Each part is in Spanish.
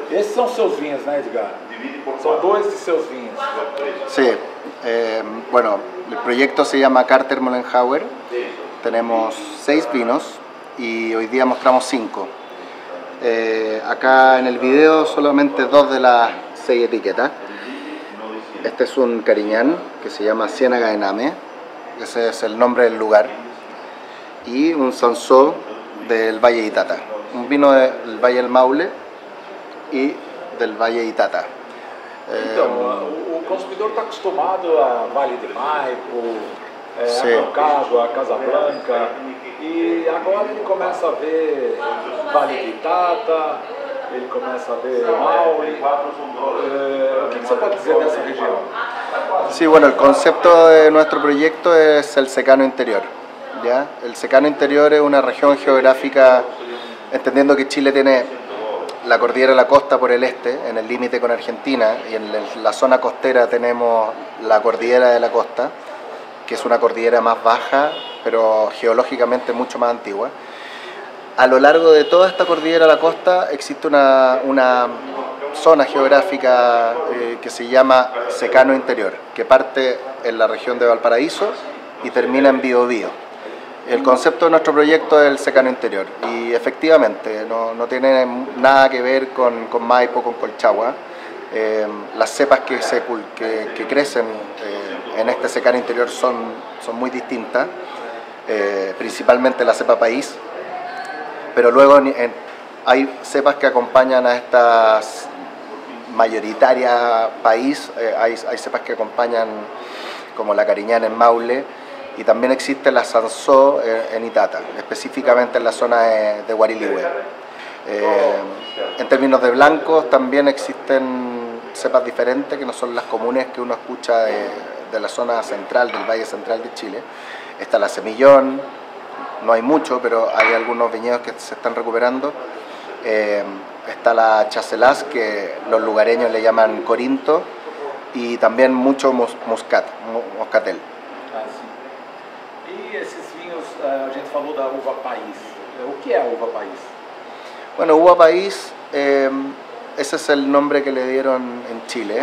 Esses são seus vinhos, né, Edgar? Son 2 de seus vinhos. Sí, bueno, el proyecto se llama Carter Mollenhauer. Tenemos 6 vinos y hoy día mostramos 5. Acá en el video solamente 2 de las 6 etiquetas. Este es un Cariñán que se llama Ciénaga de Name, ese es el nombre del lugar, y un Sansó del Valle de Itata, un vino del Valle del Maule y del Valle de Itata. Então, o consumidor está acostumado a Vale de Maipo, a Moncagua, a Casablanca, e agora ele começa a ver Vale de Itata, ele começa a ver Maule. ¿Qué se puede decir de esa región? Sí, bueno, el concepto de nuestro proyecto es el secano interior, ¿ya? El secano interior es una región geográfica, entendiendo que Chile tiene la cordillera de la costa por el este, en el límite con Argentina, y en la zona costera tenemos la cordillera de la costa, que es una cordillera más baja, pero geológicamente mucho más antigua. A lo largo de toda esta cordillera de la costa existe una zona geográfica que se llama secano interior, que parte en la región de Valparaíso y termina en Biobío. El concepto de nuestro proyecto es el secano interior y efectivamente no tiene nada que ver con Maipo, con Colchagua. Las cepas que crecen en este secano interior son muy distintas, principalmente la cepa país, pero luego hay cepas que acompañan a estas mayoritaria país, hay cepas que acompañan como la Cariñán en Maule, y también existe la Sansó en Itata, específicamente en la zona de Guarilihue. En términos de blancos también existen cepas diferentes que no son las comunes que uno escucha de la zona central, del Valle Central de Chile. Está la Semillón, no hay mucho, pero hay algunos viñedos que se están recuperando. Está la Chacelás, que los lugareños le llaman Corinto, y también mucho moscatel. E esses vinhos, a gente falou da uva país. O que é a uva país? Bueno, uva país, ese es el nombre que le dieron en Chile.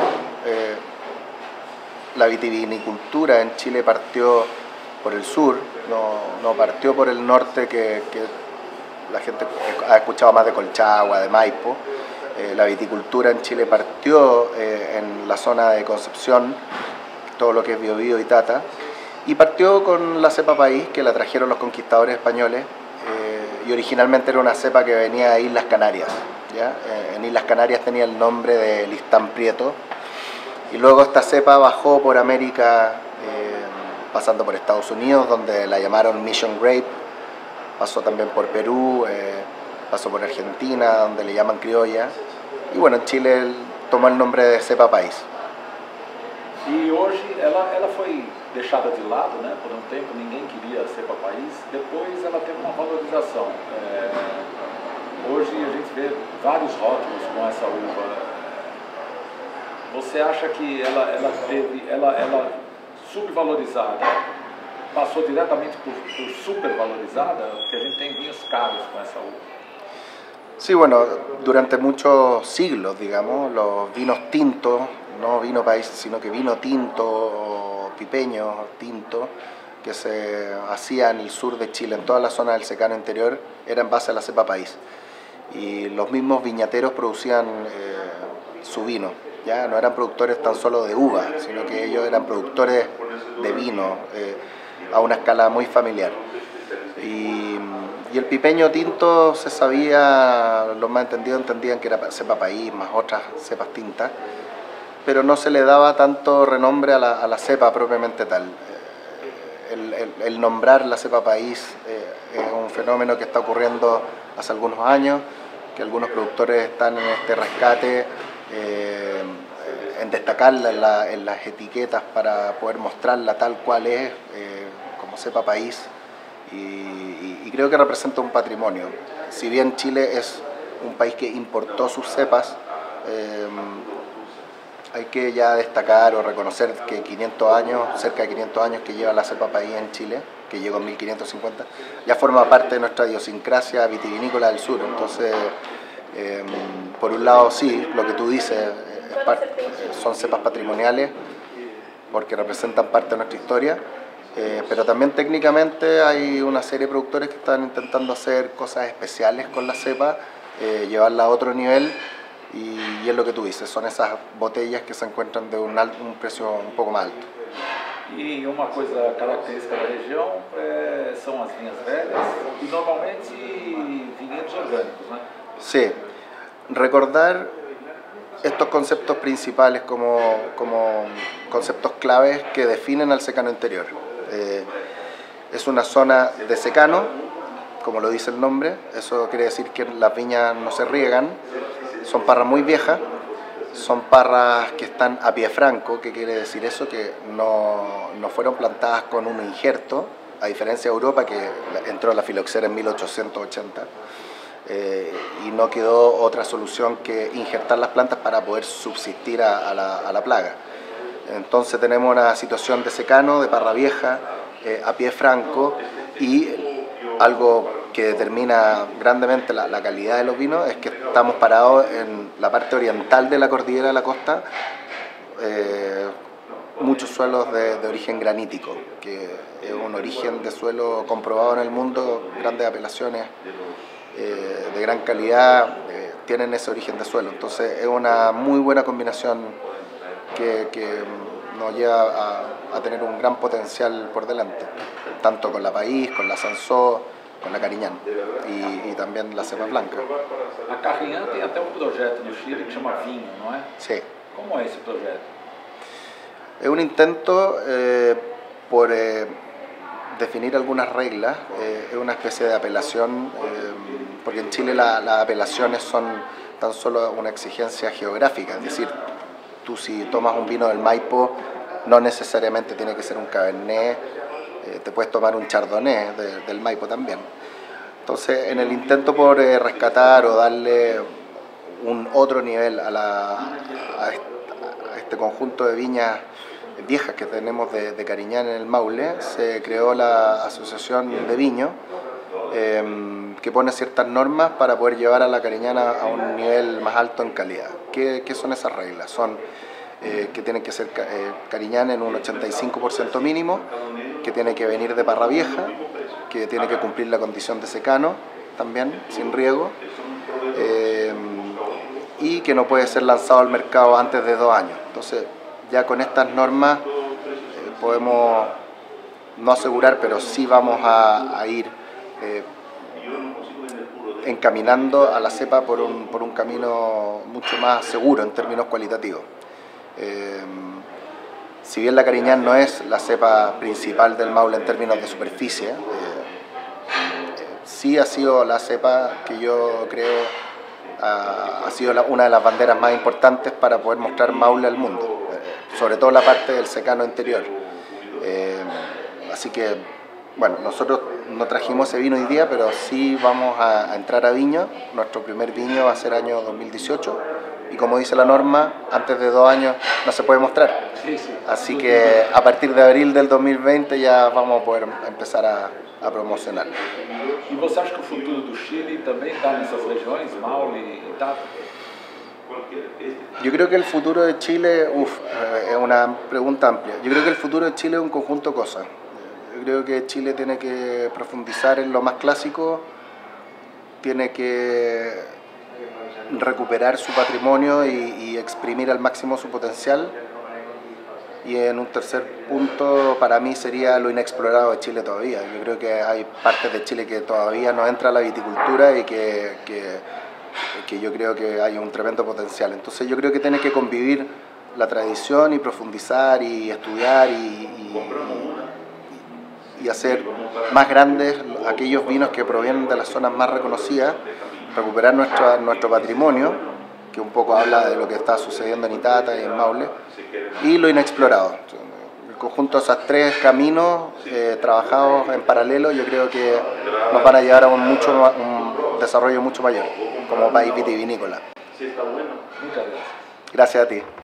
La vitivinicultura en Chile partió por el sur, no partió por el norte que la gente ha escuchado más de Colchagua, de Maipo. La viticultura en Chile partió en la zona de Concepción, todo lo que es Biobío y Itata, y partió con la cepa país, que la trajeron los conquistadores españoles, y originalmente era una cepa que venía de Islas Canarias, ¿ya? En Islas Canarias tenía el nombre de Listán Prieto, y luego esta cepa bajó por América, pasando por Estados Unidos, donde la llamaron Mission Grape, pasó también por Perú, pasó por Argentina, donde le llaman criolla, y bueno, en Chile tomó el nombre de cepa país. E hoje ela foi deixada de lado, né? Por um tempo ninguém queria a cepa país, depois ela teve uma valorização. Hoje a gente vê vários rótulos com essa uva. Você acha que ela subvalorizada passou diretamente por supervalorizada? Porque a gente tem vinhos caros com essa uva. Sí, bueno, durante muchos siglos, digamos, los vinos tintos, no vino país, sino que vino tinto o pipeño tinto, que se hacía en el sur de Chile, en toda la zona del secano interior, era en base a la cepa país. Y los mismos viñateros producían su vino, ya no eran productores tan solo de uva, sino que ellos eran productores de vino a una escala muy familiar. Y el pipeño tinto se sabía, los más entendidos entendían que era cepa país, más otras cepas tintas, pero no se le daba tanto renombre a la cepa propiamente tal. El nombrar la cepa país es un fenómeno que está ocurriendo hace algunos años, que algunos productores están en este rescate, en destacarla en las etiquetas para poder mostrarla tal cual es, como cepa país. Y creo que representa un patrimonio. Si bien Chile es un país que importó sus cepas, hay que ya destacar o reconocer que 500 años, cerca de 500 años que lleva la cepa país en Chile, que llegó en 1550, ya forma parte de nuestra idiosincrasia vitivinícola del sur. Entonces Por un lado, sí, lo que tú dices, son cepas patrimoniales porque representan parte de nuestra historia, pero también técnicamente hay una serie de productores que están intentando hacer cosas especiales con la cepa, llevarla a otro nivel, y es lo que tú dices, son esas botellas que se encuentran de un precio un poco más alto. E uma coisa característica da região são as vinhas velhas e normalmente vinhedos orgânicos, né? Sí, recordar estos conceptos principales como conceptos claves que definen al secano interior. Es una zona de secano, como lo dice el nombre, eso quiere decir que las viñas no se riegan, son parras muy viejas, son parras que están a pie franco. ¿Qué quiere decir eso? Que no fueron plantadas con un injerto, a diferencia de Europa, que entró la filoxera en 1880, y no quedó otra solución que injertar las plantas para poder subsistir a la plaga. Entonces tenemos una situación de secano, de parra vieja, a pie franco, y algo que determina grandemente la calidad de los vinos es que estamos parados en la parte oriental de la cordillera de la costa, muchos suelos de origen granítico, que es un origen de suelo comprobado en el mundo. Grandes apelaciones de gran calidad tienen ese origen de suelo, entonces es una muy buena combinación que nos lleva a tener un gran potencial por delante, tanto con la País, con la Sansó, con la Cariñán y también la cepa blanca. A Carriñán tem até projeto no Chile que se llama Vinho, ¿no es? Sí. ¿Cómo es ese proyecto? Es un intento por definir algunas reglas, es una especie de apelación, porque en Chile las apelaciones son tan solo una exigencia geográfica, es decir, tú si tomas un vino del Maipo no necesariamente tiene que ser un Cabernet, te puedes tomar un Chardonnay del Maipo también. Entonces, en el intento por rescatar o darle un otro nivel a este conjunto de viñas viejas que tenemos de Cariñán en el Maule, se creó la Asociación de Viño, que pone ciertas normas para poder llevar a la Cariñana a un nivel más alto en calidad. ¿Qué son esas reglas? Son que tienen que ser Cariñán en un 85% mínimo, que tiene que venir de parra vieja, que tiene que cumplir la condición de secano también, sin riego, y que no puede ser lanzado al mercado antes de 2 años. Entonces, ya con estas normas podemos no asegurar, pero sí vamos a ir encaminando a la cepa por un camino mucho más seguro en términos cualitativos. Si bien la Cariñán no es la cepa principal del Maule en términos de superficie, sí ha sido la cepa que yo creo ha sido una de las banderas más importantes para poder mostrar Maule al mundo, sobre todo la parte del secano interior. Así que, bueno, nosotros no trajimos ese vino hoy día, pero sí vamos a entrar a viño. Nuestro primer viño va a ser año 2018, y como dice la norma, antes de 2 años no se puede mostrar. Así que a partir de abril del 2020 ya vamos a poder empezar a promocionar. E você acha que o futuro do Chile também está nessas regiões, Maule e Tata? Yo creo que el futuro de Chile, es una pregunta amplia. Yo creo que el futuro de Chile es un conjunto de cosas. Yo creo que Chile tiene que profundizar en lo más clásico, tiene que recuperar su patrimonio y exprimir al máximo su potencial. Y en un tercer punto, para mí, sería lo inexplorado de Chile todavía. Yo creo que hay partes de Chile que todavía no entra a la viticultura y que yo creo que hay un tremendo potencial. Entonces yo creo que tiene que convivir la tradición y profundizar y estudiar y hacer más grandes aquellos vinos que provienen de las zonas más reconocidas, recuperar nuestro patrimonio, que un poco habla de lo que está sucediendo en Itata y en Maule, y lo inexplorado. El conjunto de esos 3 caminos trabajados en paralelo, yo creo que nos van a llevar a un desarrollo mucho mayor como país vitivinícola. Muchas gracias. Gracias a ti.